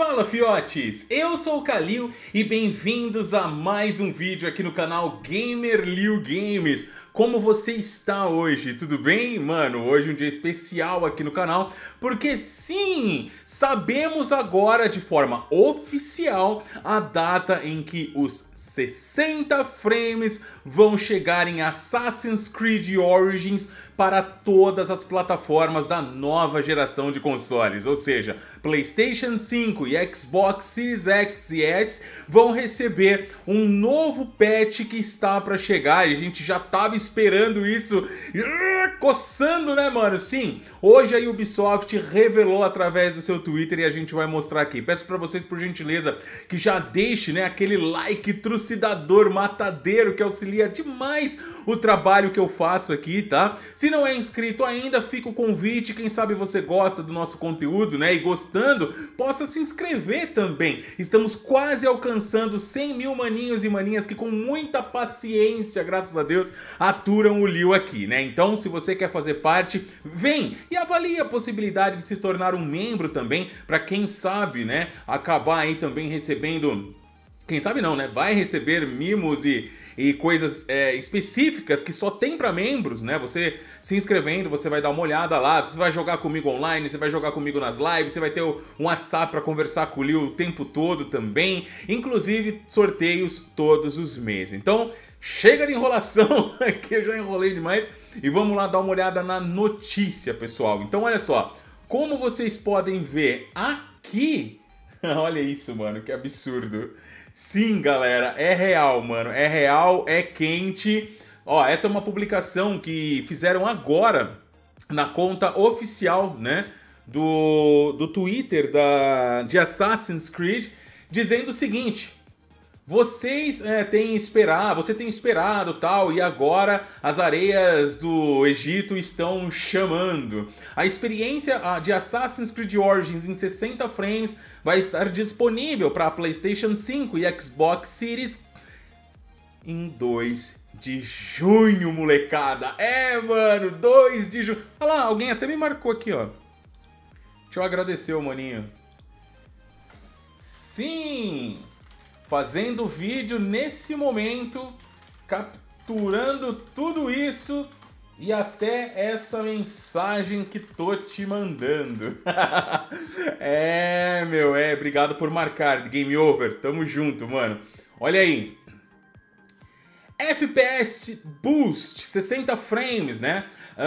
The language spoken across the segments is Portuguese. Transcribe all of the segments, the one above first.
Fala fiotes, eu sou o Kalil e bem-vindos a mais um vídeo aqui no canal Gamer Liu Games. Como você está hoje? Tudo bem? Mano, hoje é um dia especial aqui no canal, porque sim, sabemos agora de forma oficial a data em que os 60 frames vão chegar em Assassin's Creed Origins para todas as plataformas da nova geração de consoles, ou seja, PlayStation 5 e Xbox Series X e S vão receber um novo patch que está para chegar e a gente já estava esperando isso, coçando, né, mano? Sim, hoje a Ubisoft revelou através do seu Twitter e a gente vai mostrar aqui. Peço para vocês, por gentileza, que já deixe, né, aquele like trucidador, matadeiro, que auxilia demais o trabalho que eu faço aqui, tá? Se não é inscrito ainda, fica o convite, quem sabe você gosta do nosso conteúdo, né? E gostando, possa se inscrever também. Estamos quase alcançando 100 mil maninhos e maninhas que com muita paciência, graças a Deus, aturam o Liu aqui, né? Então, se você quer fazer parte, vem e avalie a possibilidade de se tornar um membro também, para quem sabe, né, acabar aí também recebendo... Quem sabe não, né? Vai receber mimos e coisas específicas que só tem para membros, né? Você se inscrevendo, você vai dar uma olhada lá, você vai jogar comigo online, você vai jogar comigo nas lives, você vai ter um WhatsApp para conversar com o Liu o tempo todo também, inclusive sorteios todos os meses. Então, chega de enrolação, que eu já enrolei demais, e vamos lá dar uma olhada na notícia, pessoal. Então, olha só, como vocês podem ver aqui, olha isso, mano, que absurdo. Sim, galera, é real, mano, é real, é quente. Ó, essa é uma publicação que fizeram agora na conta oficial, né, do Twitter de Assassin's Creed, dizendo o seguinte: você tem esperado tal, e agora as areias do Egito estão chamando. A experiência de Assassin's Creed Origins em 60 frames vai estar disponível para PlayStation 5 e Xbox Series em 2 de junho, molecada. Mano, 2 de junho. Olha lá, alguém até me marcou aqui, ó. Deixa eu agradecer o maninho. Sim! Fazendo vídeo nesse momento, capturando tudo isso e até essa mensagem que tô te mandando. Obrigado por marcar, Game Over, tamo junto, mano. Olha aí, FPS Boost, 60 frames, né?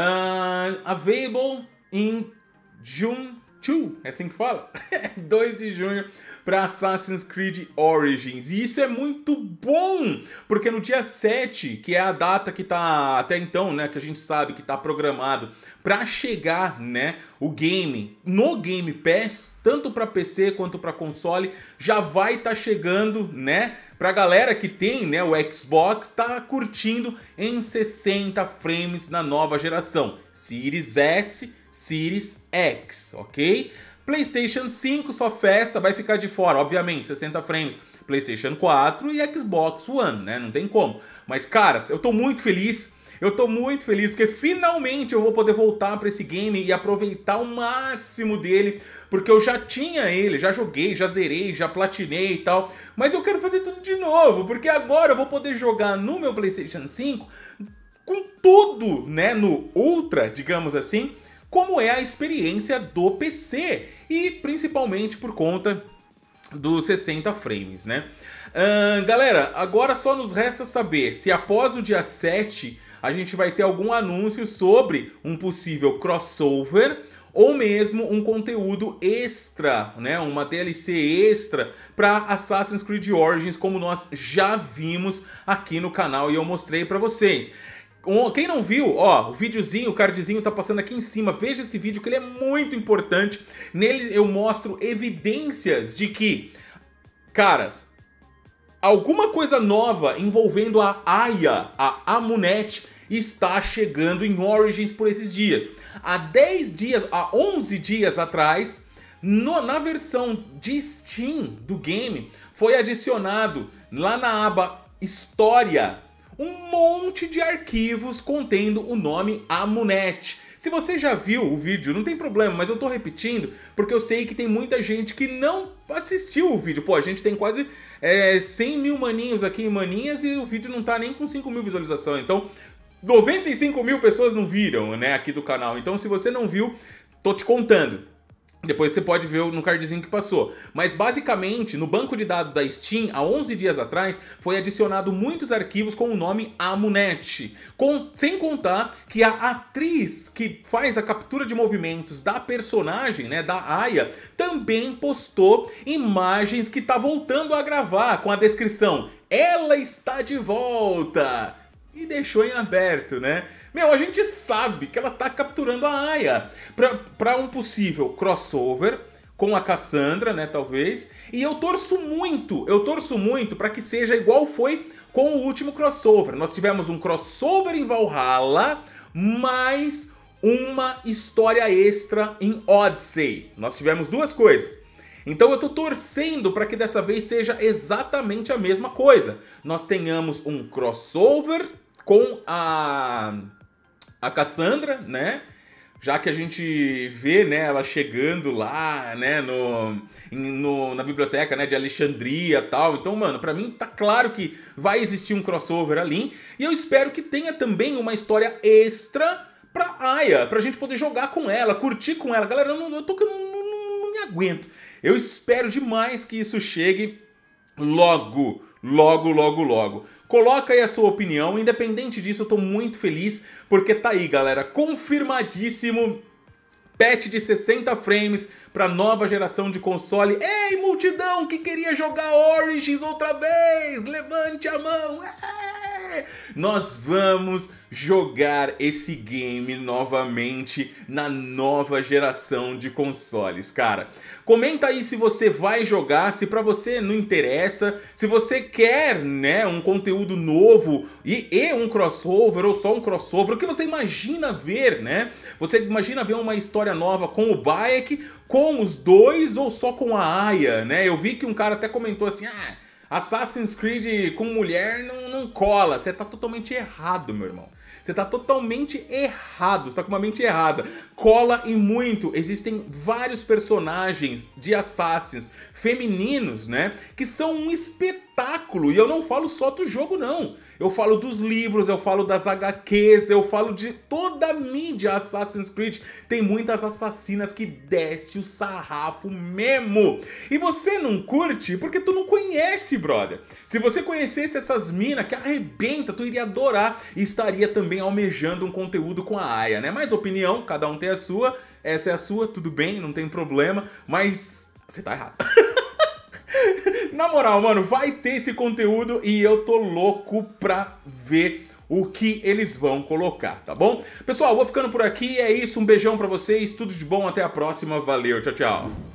Available in June 2, é assim que fala? 2 de junho para Assassin's Creed Origins. E isso é muito bom, porque no dia 7, que é a data que tá até então, né, que a gente sabe que tá programado para chegar, né, o game no Game Pass, tanto para PC quanto para console, já vai estar chegando, né, pra galera que tem, né, o Xbox, tá curtindo em 60 frames na nova geração, Series S, Series X, ok? PlayStation 5 só festa, vai ficar de fora, obviamente, 60 frames. PlayStation 4 e Xbox One, né? Não tem como. Mas, caras, eu tô muito feliz. Porque finalmente eu vou poder voltar pra esse game e aproveitar o máximo dele. Porque eu já tinha ele, já joguei, já zerei, já platinei e tal. Mas eu quero fazer tudo de novo, porque agora eu vou poder jogar no meu PlayStation 5 com tudo, né? No Ultra, digamos assim, como é a experiência do PC, e principalmente por conta dos 60 frames, né? Galera, agora só nos resta saber se após o dia 7 a gente vai ter algum anúncio sobre um possível crossover ou mesmo um conteúdo extra, né? Uma DLC extra para Assassin's Creed Origins, como nós já vimos aqui no canal e eu mostrei para vocês. Quem não viu, ó, o videozinho, o cardzinho tá passando aqui em cima, veja esse vídeo que ele é muito importante. Nele eu mostro evidências de que, caras, alguma coisa nova envolvendo a Aya, a Amunet, está chegando em Origins por esses dias. Há 11 dias atrás, na versão de Steam do game, foi adicionado lá na aba História um monte de arquivos contendo o nome Amunet. Se você já viu o vídeo, não tem problema, mas eu tô repetindo porque eu sei que tem muita gente que não assistiu o vídeo. Pô, a gente tem quase 100 mil maninhos aqui, maninhas, e o vídeo não tá nem com 5 mil visualizações. Então, 95 mil pessoas não viram, né, aqui do canal. Então, se você não viu, tô te contando. Depois você pode ver no cardzinho que passou. Mas basicamente, no banco de dados da Steam, há 11 dias atrás, foi adicionado muitos arquivos com o nome Amunet. Sem contar que a atriz que faz a captura de movimentos da personagem, né, da Aya, também postou imagens que tá voltando a gravar com a descrição: "Ela está de volta!" E deixou em aberto, né? Meu, a gente sabe que ela tá capturando a Aya pra um possível crossover com a Cassandra, né, talvez. E eu torço muito pra que seja igual foi com o último crossover. Nós tivemos um crossover em Valhalla, mais uma história extra em Odyssey. Nós tivemos duas coisas. Então eu tô torcendo para que dessa vez seja exatamente a mesma coisa. Nós tenhamos um crossover com a Cassandra, né? Já que a gente vê, né, ela chegando lá, né, na biblioteca, né, de Alexandria e tal. Então, mano, pra mim tá claro que vai existir um crossover ali. E eu espero que tenha também uma história extra pra Aya, pra gente poder jogar com ela, curtir com ela. Galera, eu não me aguento. Eu espero demais que isso chegue logo. Coloca aí a sua opinião. Independente disso, eu tô muito feliz, porque tá aí, galera, confirmadíssimo patch de 60 frames pra nova geração de console. Ei, multidão que queria jogar Origins outra vez, levante a mão. Nós vamos jogar esse game novamente na nova geração de consoles, cara. Comenta aí se você vai jogar, se pra você não interessa, se você quer, né, um conteúdo novo e um crossover ou só um crossover, o que você imagina ver, né? Você imagina ver uma história nova com o Bayek, com os dois ou só com a Aya, né? Eu vi que um cara até comentou assim: Assassin's Creed com mulher não cola. Você tá totalmente errado, meu irmão. Você tá totalmente errado, você tá com uma mente errada. Cola e muito. Existem vários personagens de Assassins femininos, né, que são um espetáculo. E eu não falo só do jogo, não. Eu falo dos livros, eu falo das HQs, eu falo de toda a mídia Assassin's Creed. Tem muitas assassinas que desce o sarrafo mesmo. E você não curte porque tu não conhece, brother. Se você conhecesse essas minas que arrebenta, tu iria adorar e estaria também almejando um conteúdo com a Aya, né? Mas opinião, cada um tem a sua. Essa é a sua, tudo bem, não tem problema. Mas você tá errado. Na moral, mano, vai ter esse conteúdo e eu tô louco pra ver o que eles vão colocar, tá bom? Pessoal, vou ficando por aqui, é isso, um beijão pra vocês, tudo de bom, até a próxima, valeu, tchau, tchau.